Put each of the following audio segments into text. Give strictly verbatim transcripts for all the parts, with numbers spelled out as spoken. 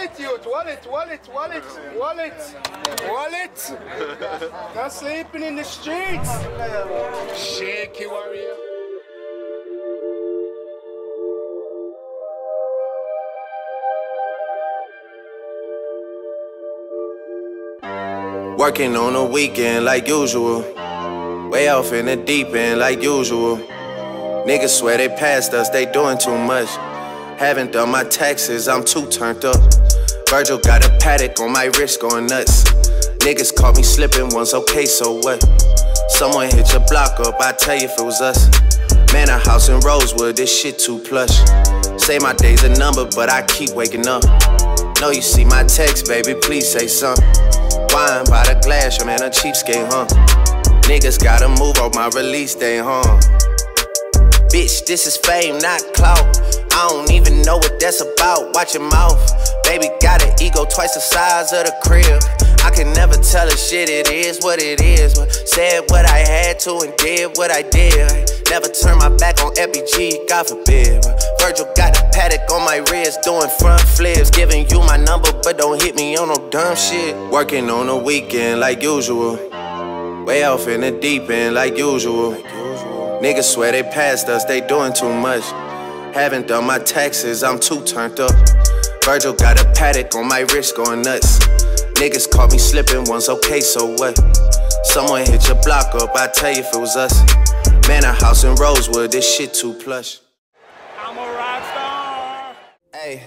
wallet, youth, wallet, wallet, wallet, wallet, wallet. Not sleeping in the streets. Shaky warrior. Working on a weekend like usual. Way off in the deep end like usual. Niggas swear they passed us, they doing too much. Haven't done my taxes, I'm too turned up. Virgil got a paddock on my wrist going nuts. Niggas caught me slipping once, okay, so what? Someone hit your block up, I tell you if it was us. Man, a house in Rosewood, this shit too plush. Say my day's a number, but I keep waking up. Know you see my text, baby, please say something. Wine by the glass, your man a cheapskate, huh? Niggas gotta move on my release day, huh? Bitch, this is fame, not clout. I don't even know what that's about, watch your mouth. Baby got an ego twice the size of the crib. I can never tell a shit, it is what it is. But said what I had to and did what I did. Never turn my back on F B G, God forbid. Virgil got a paddock on my wrist, doing front flips. Giving you my number, but don't hit me on no dumb shit. Working on a weekend like usual. Way off in the deep end like usual. Niggas swear they passed us, they doing too much. Haven't done my taxes, I'm too turned up. Virgil got a paddock on my wrist going nuts. Niggas caught me slipping once, okay, so what? Someone hit your block up, I tell you if it was us. Man, a house in Rosewood, this shit too plush. I'm a rock star. Hey.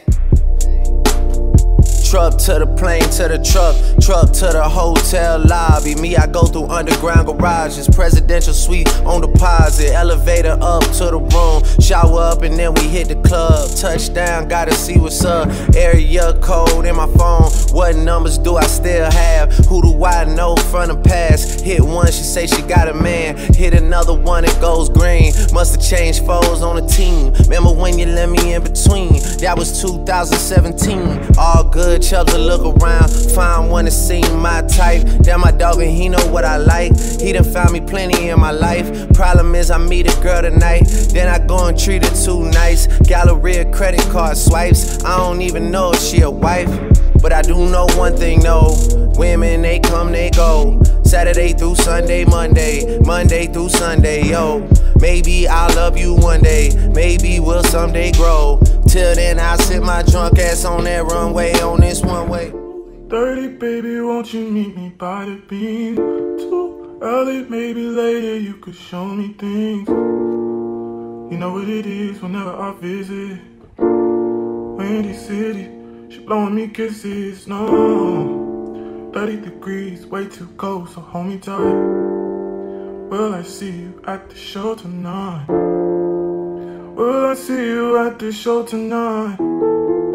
Truck to the plane, to the truck, truck to the hotel lobby. Me, I go through underground garages, presidential suite on deposit, elevator up to the room, shower up and then we hit the club. Touchdown, gotta see what's up. Area code in my phone, what numbers do I still have? Who do I know from the past? Hit one, she say she got a man. Hit another one, it goes green. Must've changed foes on the team. Remember when you let me in between? That was two thousand seventeen. All good. Chubbs to look around, find one that seem my type. Damn, my dog and he know what I like. He done found me plenty in my life. Problem is I meet a girl tonight, then I go and treat her too nice. Galleria credit card swipes, I don't even know if she a wife. But I do know one thing, no. Women, they come, they go. Saturday through Sunday, Monday, Monday through Sunday, yo. Maybe I'll love you one day, maybe we'll someday grow. Till then, I'll sit my drunk ass on that runway, on this one way. thirty, baby, won't you meet me by the beam? Too early, maybe later, you could show me things. You know what it is whenever I visit Windy City, she blowing me kisses, no. thirty degrees, way too cold, so hold me tight. Will I see you at the show tonight? Will I see you at the show tonight?